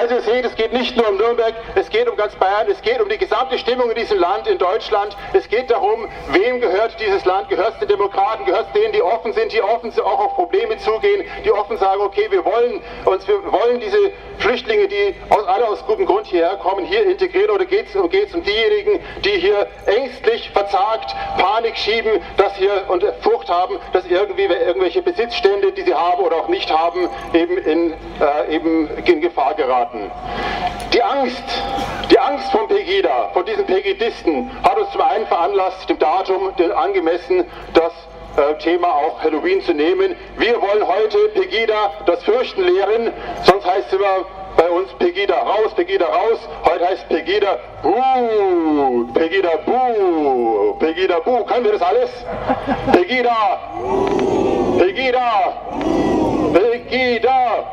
Also ihr seht, es geht nicht nur um Nürnberg, es geht um ganz Bayern, es geht um die gesamte Stimmung in diesem Land, in Deutschland. Es geht darum, wem gehört dieses Land? Gehört es den Demokraten? Gehört es denen, die offen sind auch auf Probleme zugehen, die offen sagen, okay, wir wollen diese Flüchtlinge, die alle aus gutem Grund hierher kommen, hier integrieren, oder geht es um diejenigen, die hier ängstlich, verzagt, Panik schieben, dass hier und Furcht haben, dass irgendwelche Besitzstände, die sie haben oder auch nicht haben, eben in Gefahr geraten. Die Angst vom Pegida, von diesen Pegidisten, hat uns zum einen veranlasst, dem Datum angemessen, das Thema auch Halloween zu nehmen. Wir wollen heute Pegida das Fürchten lehren, sonst heißt es immer bei uns Pegida raus, heute heißt Pegida buh, Pegida buh, Pegida buh. Können wir das alles? Pegida, Pegida, Pegida,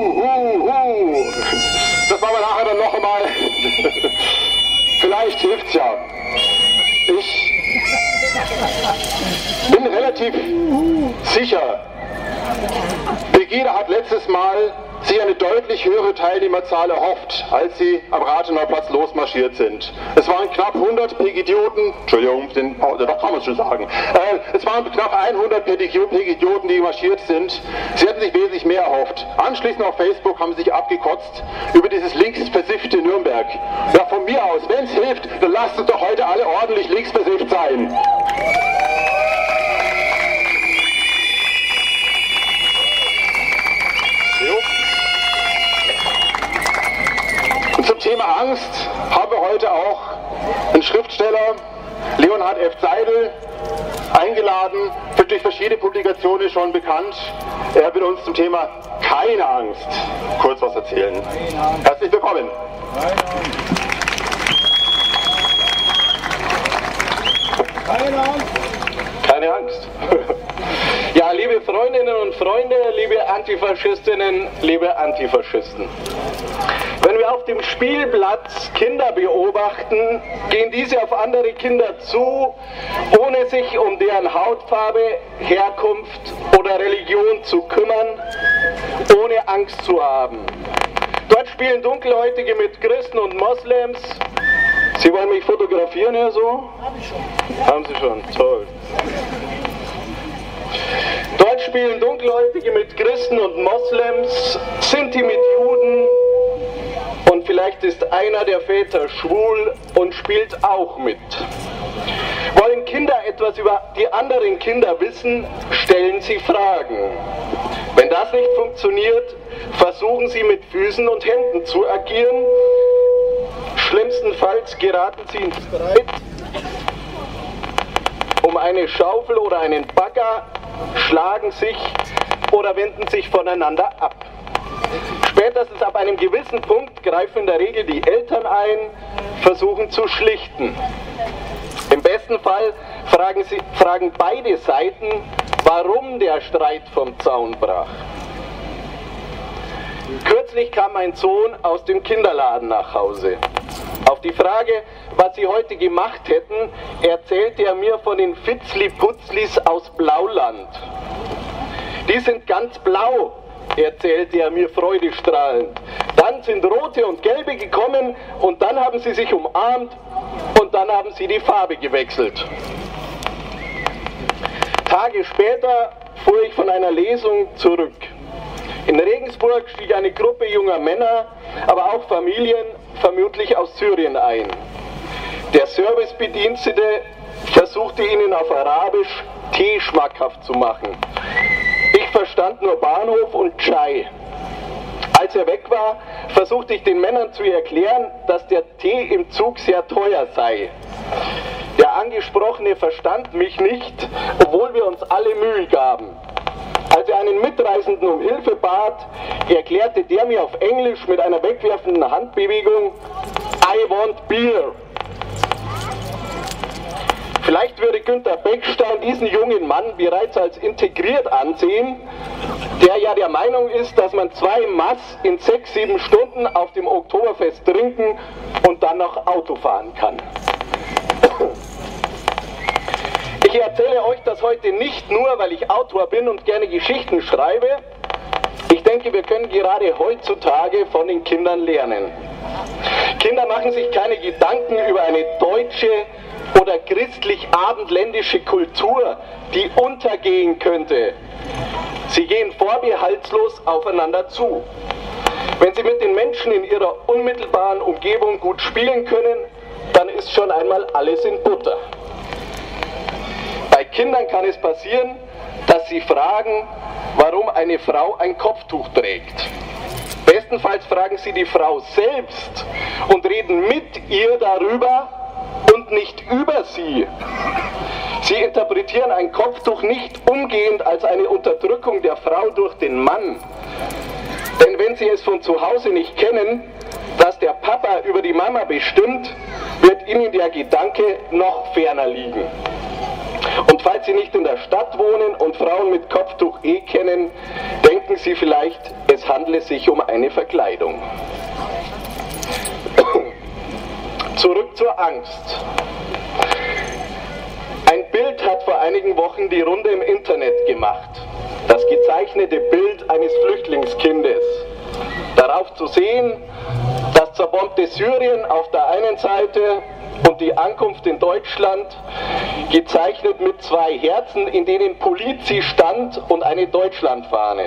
Das machen wir nachher dann noch einmal. Vielleicht hilft's ja. Ich bin relativ sicher, Pegida hat letztes Mal sich eine deutlich höhere Teilnehmerzahl erhofft, als sie am Rathenauplatz losmarschiert sind. Es waren knapp 100 Pegidioten, Entschuldigung, doch kann man es schon sagen, es waren knapp 100 Pegidioten, die marschiert sind. Sie hätten sich wesentlich mehr erhofft. Anschließend auf Facebook haben sie sich abgekotzt über dieses linksversiffte Nürnberg. Ja, von mir aus, wenn es hilft, dann lasst uns doch heute alle ordentlich linksversifft sein. Zum Thema Angst haben wir heute auch einen Schriftsteller, Leonhard F. Seidel, eingeladen, wird durch verschiedene Publikationen schon bekannt. Er will uns zum Thema keine Angst kurz was erzählen. Herzlich willkommen. Keine Angst. Keine Angst. Ja, liebe Freundinnen und Freunde, liebe Antifaschistinnen, liebe Antifaschisten. Wenn wir auf dem Spielplatz Kinder beobachten, gehen diese auf andere Kinder zu, ohne sich um deren Hautfarbe, Herkunft oder Religion zu kümmern, ohne Angst zu haben. Dort spielen Dunkelhäutige mit Christen und Moslems. Sie wollen mich fotografieren, ja so? Hab ich schon. Haben Sie schon, toll. Dort spielen Dunkelhäutige mit Christen und Moslems, Sinti mit Juden und vielleicht ist einer der Väter schwul und spielt auch mit. Wollen Kinder etwas über die anderen Kinder wissen, stellen sie Fragen. Wenn das nicht funktioniert, versuchen sie mit Füßen und Händen zu agieren. Schlimmstenfalls geraten sie in Streit um eine Schaufel oder einen Bagger, schlagen sich oder wenden sich voneinander ab. Spätestens ab einem gewissen Punkt greifen in der Regel die Eltern ein, versuchen zu schlichten. Im besten Fall fragen beide Seiten, warum der Streit vom Zaun brach. Kürzlich kam mein Sohn aus dem Kinderladen nach Hause. Auf die Frage, was sie heute gemacht hätten, erzählte er mir von den Fitzli-Putzlis aus Blauland. Die sind ganz blau, erzählte er mir freudestrahlend. Dann sind rote und gelbe gekommen und dann haben sie sich umarmt und dann haben sie die Farbe gewechselt. Tage später fuhr ich von einer Lesung zurück. In Regensburg stieg eine Gruppe junger Männer, aber auch Familien, vermutlich aus Syrien ein. Der Servicebedienstete versuchte ihnen auf Arabisch Tee schmackhaft zu machen. Ich verstand nur Bahnhof und Chai. Als er weg war, versuchte ich den Männern zu erklären, dass der Tee im Zug sehr teuer sei. Der Angesprochene verstand mich nicht, obwohl wir uns alle Mühe gaben. Als er einen Mitreisenden um Hilfe bat, erklärte der mir auf Englisch mit einer wegwerfenden Handbewegung, I want beer. Vielleicht würde Günter Beckstein diesen jungen Mann bereits als integriert ansehen, der ja der Meinung ist, dass man 2 Maß in 6-7 Stunden auf dem Oktoberfest trinken und dann noch Auto fahren kann. Ich erzähle euch das heute nicht nur, weil ich Autor bin und gerne Geschichten schreibe. Ich denke, wir können gerade heutzutage von den Kindern lernen. Kinder machen sich keine Gedanken über eine deutsche oder christlich-abendländische Kultur, die untergehen könnte. Sie gehen vorbehaltslos aufeinander zu. Wenn sie mit den Menschen in ihrer unmittelbaren Umgebung gut spielen können, dann ist schon einmal alles in Butter. Bei Kindern kann es passieren, dass sie fragen, warum eine Frau ein Kopftuch trägt. Bestenfalls fragen sie die Frau selbst und reden mit ihr darüber und nicht über sie. Sie interpretieren ein Kopftuch nicht umgehend als eine Unterdrückung der Frau durch den Mann. Denn wenn sie es von zu Hause nicht kennen, dass der Papa über die Mama bestimmt, wird ihnen der Gedanke noch ferner liegen. Und falls Sie nicht in der Stadt wohnen und Frauen mit Kopftuch kennen, denken Sie vielleicht, es handle sich um eine Verkleidung. Zurück zur Angst. Ein Bild hat vor einigen Wochen die Runde im Internet gemacht. Das gezeichnete Bild eines Flüchtlingskindes. Darauf zu sehen, das zerbombte Syrien auf der einen Seite und die Ankunft in Deutschland, gezeichnet mit 2 Herzen, in denen Polizi stand und eine Deutschlandfahne.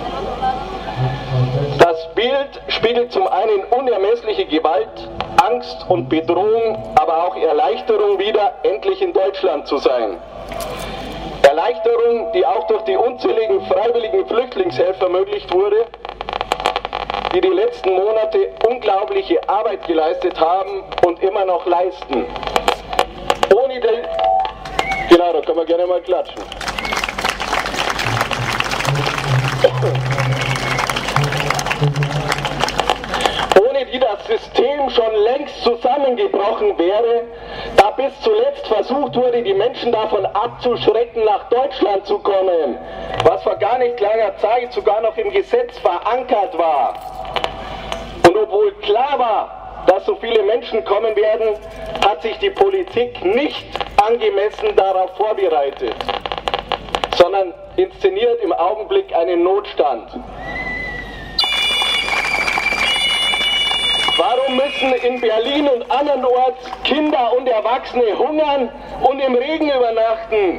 Das Bild spiegelt zum einen unermessliche Gewalt, Angst und Bedrohung, aber auch Erleichterung wider, endlich in Deutschland zu sein. Erleichterung, die auch durch die unzähligen freiwilligen Flüchtlingshelfer ermöglicht wurde, die die letzten Monate unglaubliche Arbeit geleistet haben und immer noch leisten. Ohne die... Genau, da kann man gerne mal klatschen. Ohne die das System schon längst zusammengebrochen wäre, da bis zuletzt versucht wurde, die Menschen davon abzuschrecken, nach Deutschland zu kommen, was vor gar nicht langer Zeit sogar noch im Gesetz verankert war. Und obwohl klar war, dass so viele Menschen kommen werden, hat sich die Politik nicht angemessen darauf vorbereitet, sondern inszeniert im Augenblick einen Notstand. Warum müssen in Berlin und andernorts Kinder und Erwachsene hungern und im Regen übernachten?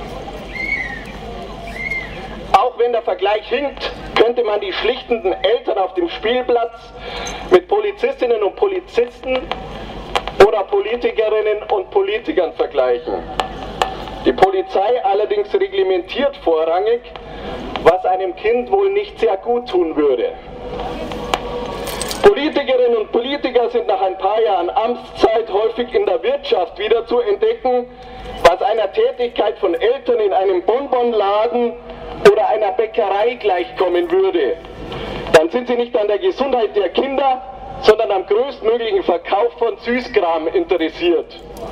Auch wenn der Vergleich hinkt, könnte man die schlichtenden Eltern auf dem Spielplatz mit Polizistinnen und Polizisten oder Politikerinnen und Politikern vergleichen. Die Polizei allerdings reglementiert vorrangig, was einem Kind wohl nicht sehr gut tun würde. Politikerinnen und Politiker sind nach ein paar Jahren Amtszeit häufig in der Wirtschaft wieder zu entdecken, was einer Tätigkeit von Eltern in einem Bonbonladen oder einer Bäckerei gleichkommen würde. Dann sind sie nicht an der Gesundheit der Kinder, sondern am größtmöglichen Verkauf von Süßkram interessiert.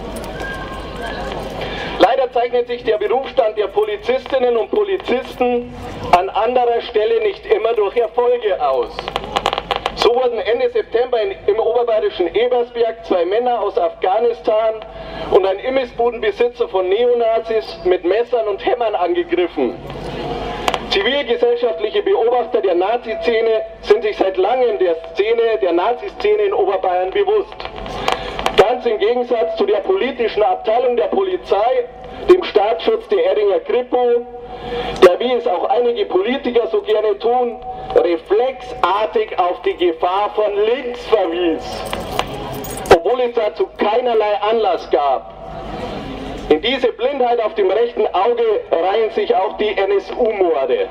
Leider zeichnet sich der Berufsstand der Polizistinnen und Polizisten an anderer Stelle nicht immer durch Erfolge aus. So wurden Ende September im oberbayerischen Ebersberg 2 Männer aus Afghanistan und ein Imbissbudenbesitzer von Neonazis mit Messern und Hämmern angegriffen. Zivilgesellschaftliche Beobachter der Nazi-Szene sind sich seit langem der Nazi-Szene in Oberbayern bewusst. Ganz im Gegensatz zu der politischen Abteilung der Polizei, dem Staatsschutz der Erdinger Kripo, der, wie es auch einige Politiker so gerne tun, reflexartig auf die Gefahr von links verwies, obwohl es dazu keinerlei Anlass gab. In diese Blindheit auf dem rechten Auge reihen sich auch die NSU-Morde.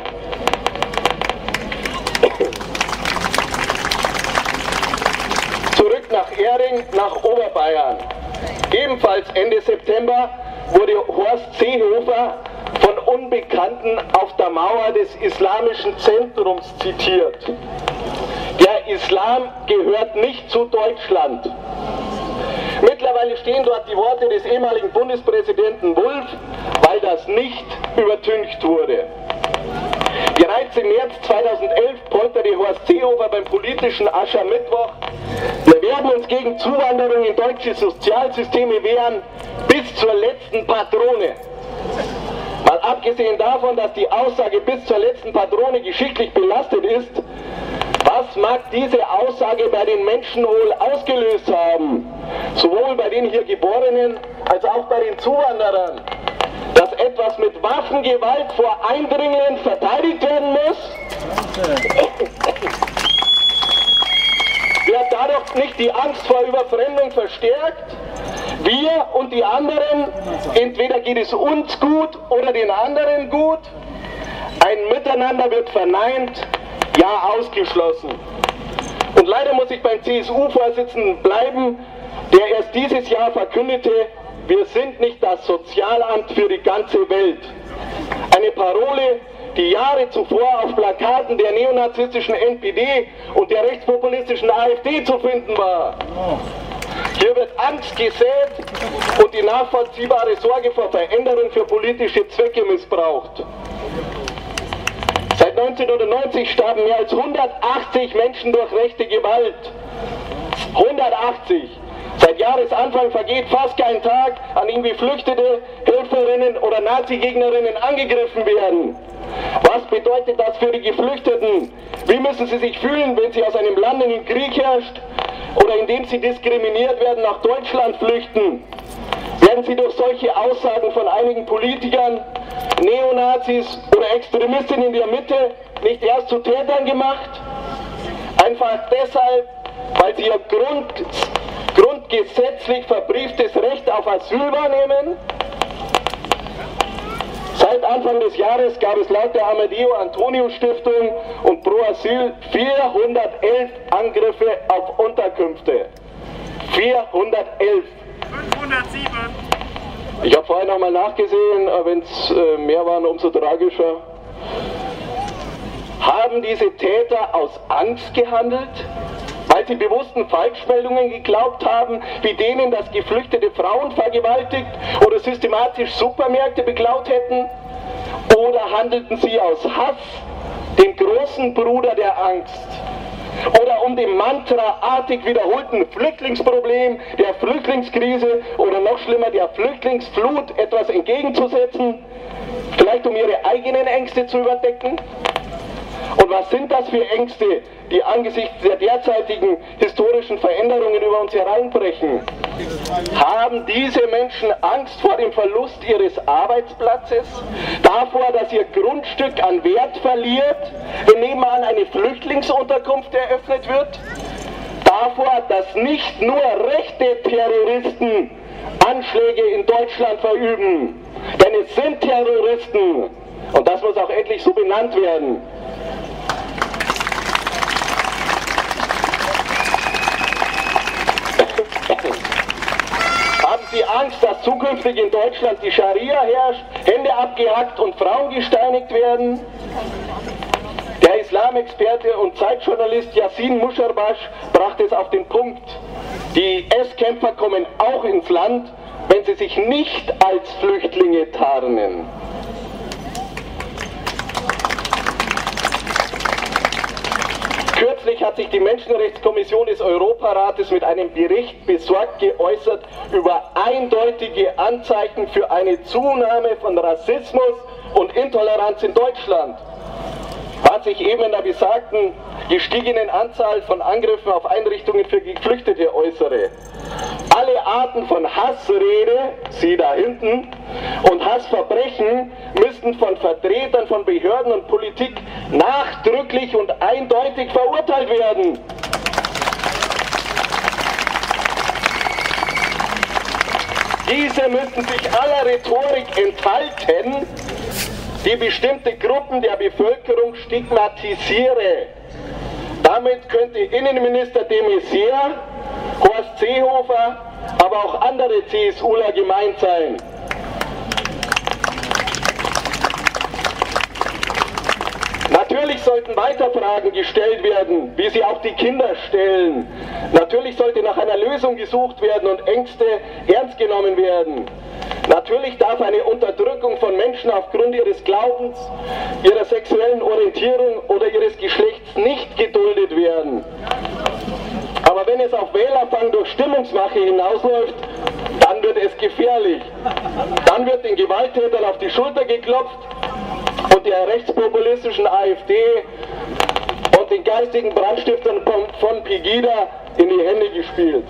Zurück nach Ehring, nach Oberbayern. Ebenfalls Ende September wurde Horst Seehofer von Unbekannten auf der Mauer des islamischen Zentrums zitiert. Der Islam gehört nicht zu Deutschland. Mittlerweile stehen dort die Worte des ehemaligen Bundespräsidenten Wulff, weil das nicht übertüncht wurde. Bereits im März 2011 polterte Horst Seehofer beim politischen Aschermittwoch: Wir werden uns gegen Zuwanderung in deutsche Sozialsysteme wehren, bis zur letzten Patrone. Was abgesehen davon, dass die Aussage bis zur letzten Patrone geschicklich belastet ist, was mag diese Aussage bei den Menschen wohl ausgelöst haben? Sowohl bei den hier Geborenen als auch bei den Zuwanderern. Dass etwas mit Waffengewalt vor Eindringlingen verteidigt werden muss? Wird dadurch nicht die Angst vor Überfremdung verstärkt? Wir und die anderen, entweder geht es uns gut oder den anderen gut. Ein Miteinander wird verneint, ja ausgeschlossen. Und leider muss ich beim CSU-Vorsitzenden bleiben, der erst dieses Jahr verkündete, wir sind nicht das Sozialamt für die ganze Welt. Eine Parole, die Jahre zuvor auf Plakaten der neonazistischen NPD und der rechtspopulistischen AfD zu finden war. Hier wird Angst gesät und die nachvollziehbare Sorge vor Veränderung für politische Zwecke missbraucht. Seit 1990 starben mehr als 180 Menschen durch rechte Gewalt. 180! Seit Jahresanfang vergeht fast kein Tag, an dem Geflüchtete, Helferinnen oder Nazi-Gegnerinnen angegriffen werden. Was bedeutet das für die Geflüchteten? Wie müssen sie sich fühlen, wenn sie aus einem Land, in dem Krieg herrscht oder in dem sie diskriminiert werden, nach Deutschland flüchten? Werden sie durch solche Aussagen von einigen Politikern, Neonazis oder Extremisten in der Mitte nicht erst zu Tätern gemacht? Einfach deshalb, weil sie ihr grundgesetzlich verbrieftes Recht auf Asyl wahrnehmen? Seit Anfang des Jahres gab es laut der Amadeo Antonio Stiftung und Pro Asyl 411 Angriffe auf Unterkünfte. 411. 507. Ich habe vorhin nochmal nachgesehen, wenn es mehr waren, umso tragischer. Haben diese Täter aus Angst gehandelt? Weil sie bewussten Falschmeldungen geglaubt haben, wie denen, dass geflüchtete Frauen vergewaltigt oder systematisch Supermärkte beklaut hätten? Oder handelten sie aus Hass, dem großen Bruder der Angst? Oder um dem mantraartig wiederholten Flüchtlingsproblem, der Flüchtlingskrise oder noch schlimmer der Flüchtlingsflut etwas entgegenzusetzen? Vielleicht um ihre eigenen Ängste zu überdecken? Und was sind das für Ängste, die angesichts der derzeitigen historischen Veränderungen über uns hereinbrechen? Haben diese Menschen Angst vor dem Verlust ihres Arbeitsplatzes? Davor, dass ihr Grundstück an Wert verliert, wenn nebenan eine Flüchtlingsunterkunft eröffnet wird? Davor, dass nicht nur rechte Terroristen Anschläge in Deutschland verüben, denn es sind Terroristen und das muss auch endlich so benannt werden. Haben Sie Angst, dass zukünftig in Deutschland die Scharia herrscht, Hände abgehackt und Frauen gesteinigt werden? Der Islamexperte und Zeitjournalist Yassin Musharbash brachte es auf den Punkt. Die IS-Kämpfer kommen auch ins Land, wenn sie sich nicht als Flüchtlinge tarnen. Kürzlich hat sich die Menschenrechtskommission des Europarates mit einem Bericht besorgt geäußert über eindeutige Anzeichen für eine Zunahme von Rassismus und Intoleranz in Deutschland. Was sich eben in der besagten gestiegenen Anzahl von Angriffen auf Einrichtungen für Geflüchtete äußere. Alle Arten von Hassrede, Sie da hinten, und Hassverbrechen müssten von Vertretern von Behörden und Politik nachdrücklich und eindeutig verurteilt werden. Diese müssten sich aller Rhetorik enthalten, die bestimmte Gruppen der Bevölkerung stigmatisiere. Damit könnte Innenminister de Maizière, Horst Seehofer, aber auch andere CSUler gemeint sein. Natürlich sollten weiter Fragen gestellt werden, wie sie auch die Kinder stellen. Natürlich sollte nach einer Lösung gesucht werden und Ängste ernst genommen werden. Natürlich darf eine Unterdrückung von Menschen aufgrund ihres Glaubens, ihrer sexuellen Orientierung oder ihres Geschlechts nicht geduldet werden. Aber wenn es es auf Wählerfang durch Stimmungsmache hinausläuft, dann wird es gefährlich. Dann wird den Gewalttätern auf die Schulter geklopft und der rechtspopulistischen AfD und den geistigen Brandstiftern von Pegida in die Hände gespielt.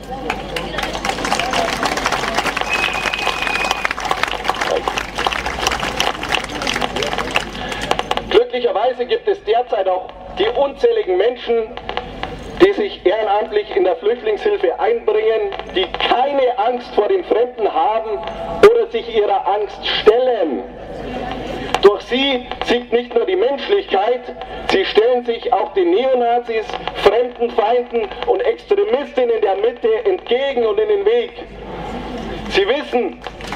Glücklicherweise gibt es derzeit auch die unzähligen Menschen, die sich ehrenamtlich in der Flüchtlingshilfe einbringen, die keine Angst vor den Fremden haben oder sich ihrer Angst stellen. Durch sie siegt nicht nur die Menschlichkeit, sie stellen sich auch den Neonazis, Fremdenfeinden und Extremistinnen der Mitte entgegen und in den Weg. Sie wissen,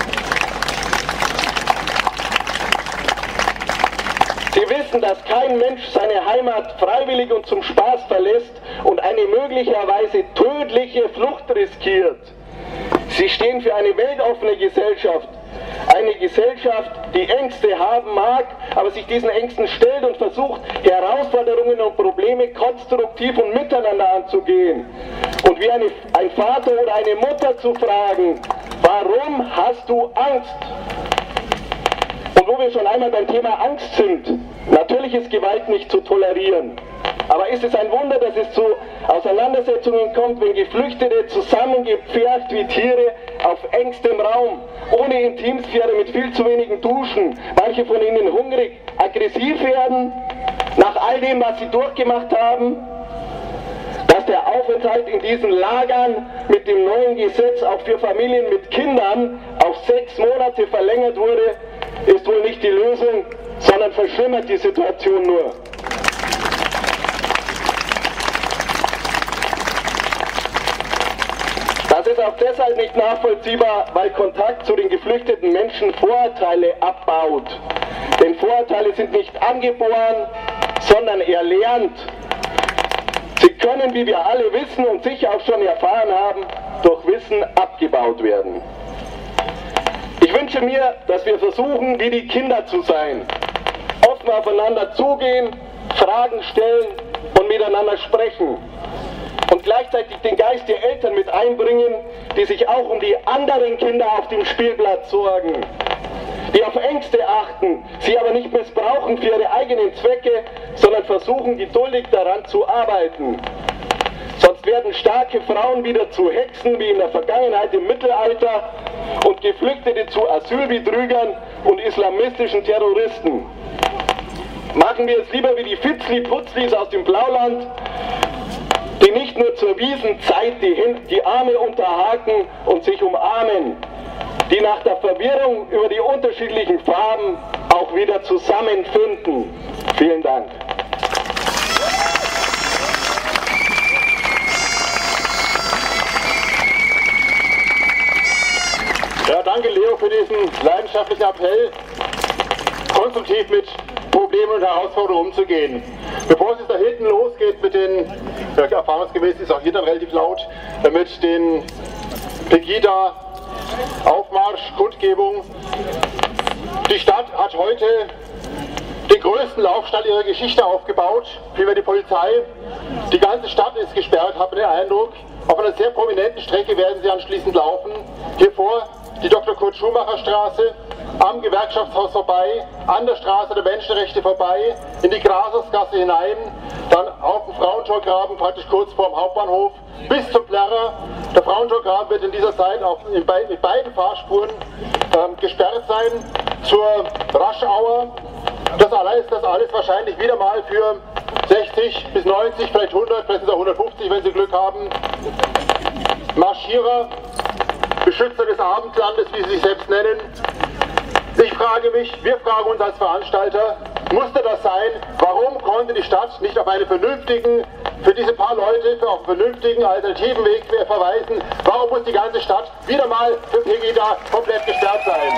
dass kein Mensch seine Heimat freiwillig und zum Spaß verlässt und eine möglicherweise tödliche Flucht riskiert. Sie stehen für eine weltoffene Gesellschaft. Eine Gesellschaft, die Ängste haben mag, aber sich diesen Ängsten stellt und versucht, Herausforderungen und Probleme konstruktiv und miteinander anzugehen. Und wie ein Vater oder eine Mutter zu fragen, warum hast du Angst? Und wo wir schon einmal beim Thema Angst sind, natürlich ist Gewalt nicht zu tolerieren. Aber ist es ein Wunder, dass es zu Auseinandersetzungen kommt, wenn Geflüchtete zusammengepfercht wie Tiere auf engstem Raum, ohne Intimsphäre, mit viel zu wenigen Duschen, manche von ihnen hungrig, aggressiv werden, nach all dem, was sie durchgemacht haben? Dass der Aufenthalt in diesen Lagern mit dem neuen Gesetz auch für Familien mit Kindern auf 6 Monate verlängert wurde, ist wohl nicht die Lösung, sondern verschlimmert die Situation nur. Das ist auch deshalb nicht nachvollziehbar, weil Kontakt zu den geflüchteten Menschen Vorurteile abbaut. Denn Vorurteile sind nicht angeboren, sondern erlernt. Sie können, wie wir alle wissen und sicher auch schon erfahren haben, durch Wissen abgebaut werden. Ich wünsche mir, dass wir versuchen, wie die Kinder zu sein. Offen aufeinander zugehen, Fragen stellen und miteinander sprechen. Und gleichzeitig den Geist der Eltern mit einbringen, die sich auch um die anderen Kinder auf dem Spielplatz sorgen. Die auf Ängste achten, sie aber nicht missbrauchen für ihre eigenen Zwecke, sondern versuchen geduldig daran zu arbeiten. Sonst werden starke Frauen wieder zu Hexen wie in der Vergangenheit im Mittelalter und Geflüchtete zu Asylbetrügern und islamistischen Terroristen. Machen wir es lieber wie die Fitzli-Putzlis aus dem Blauland, die nicht nur zur Wiesenzeit die Arme unterhaken und sich umarmen, die nach der Verwirrung über die unterschiedlichen Farben auch wieder zusammenfinden. Vielen Dank. Ja, danke Leo für diesen leidenschaftlichen Appell, konstruktiv mit Problemen und Herausforderungen umzugehen. Bevor es da hinten losgeht mit den, erfahrungsgemäß ist auch hier dann relativ laut, mit den Pegida-Aufmarsch-Kundgebungen. Die Stadt hat heute den größten Laufstall ihrer Geschichte aufgebaut, vielmehr die Polizei. Die ganze Stadt ist gesperrt, habe den Eindruck. Auf einer sehr prominenten Strecke werden sie anschließend laufen. Hier vor die Dr. Kurt-Schumacher-Straße, am Gewerkschaftshaus vorbei, an der Straße der Menschenrechte vorbei, in die Grasersgasse hinein, dann auf den Frauentorgraben, praktisch kurz vor dem Hauptbahnhof, bis zum Plärrer. Der Frauentorgraben wird in dieser Zeit auch mit beiden Fahrspuren gesperrt sein zur Rush-Hour. Das alles wahrscheinlich wieder mal für 60 bis 90, vielleicht 100, vielleicht sogar 150, wenn Sie Glück haben. Marschierer, Beschützer des Abendlandes, wie sie sich selbst nennen. Ich frage mich, wir fragen uns als Veranstalter, musste das sein? Warum konnte die Stadt nicht auf einen vernünftigen, für diese paar Leute, auf einen vernünftigen alternativen Weg verweisen? Warum muss die ganze Stadt wieder mal für Pegida komplett gesperrt sein?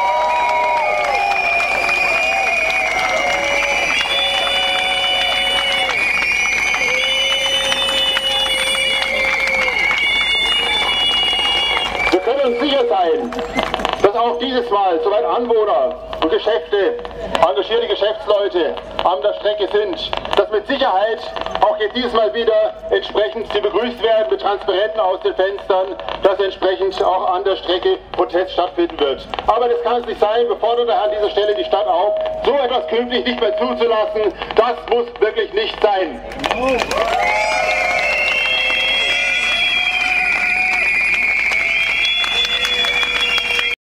Wir können uns sicher sein, dass auch dieses Mal soweit Anwohner und Geschäfte, engagierte Geschäftsleute an der Strecke sind, dass mit Sicherheit auch jetzt dieses Mal wieder entsprechend sie begrüßt werden mit Transparenten aus den Fenstern, dass entsprechend auch an der Strecke Protest stattfinden wird. Aber das kann es nicht sein, wir fordern daher an dieser Stelle die Stadt auf, so etwas künftig nicht mehr zuzulassen. Das muss wirklich nicht sein.